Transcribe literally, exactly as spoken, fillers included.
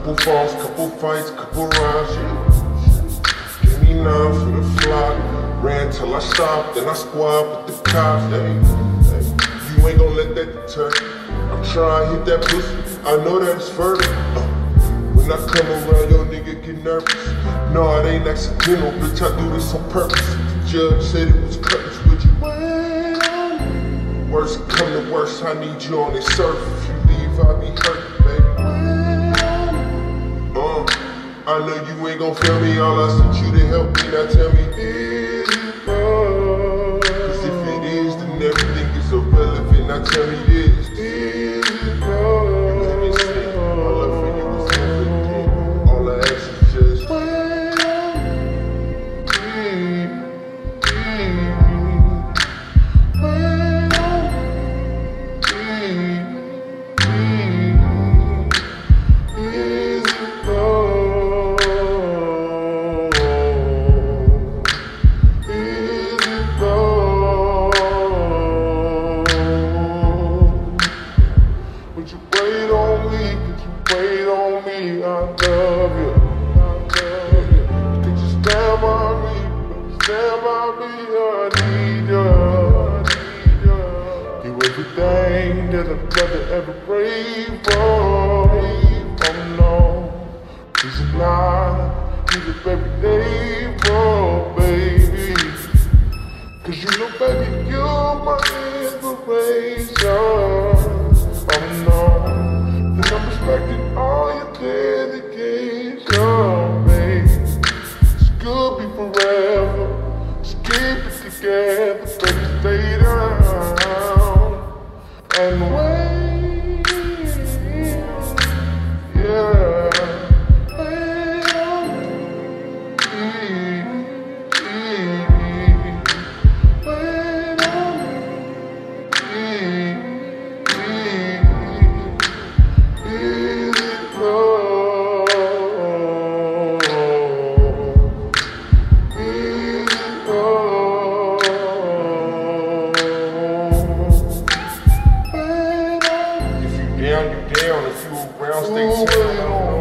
Couple falls, couple fights, couple rides, yeah. Give me nine for the flock. Ran till I stopped, then I squad with the cops. Hey, hey, you ain't gon' let that deter. I'm trying to hit that pussy, I know that it's further. Uh, when I come around, your nigga get nervous. No, it ain't accidental, bitch, I do this on purpose. The judge said it was curtains, would you wait on me? Worst come to worst, I need you on this surf. If you leave, I'll be hurt, baby. Wait on me. Uh, I know you ain't gon' feel me, all I sent you to help me, now tell me, is it love? Cause if it is, then everything is irrelevant, now tell me this, is it love? You let me say, my love for you is evident, all I ask is just wait on me, wait on me, is it love? Would you wait on me? Could you wait on me? I love you. I love you. Could you stand by me? Stand by me. I need you. I need you. You everything that a brother ever prayed for. Oh no, reason I need it every day for, baby. Cause you know, baby, you're my inspiration. Oh no, and I'm respecting all your dedication, babe. It's good be forever, just keep it together, baby, stay down and wait, yeah, wait on me, wait on me. Down, you down, if you around, stay tuned.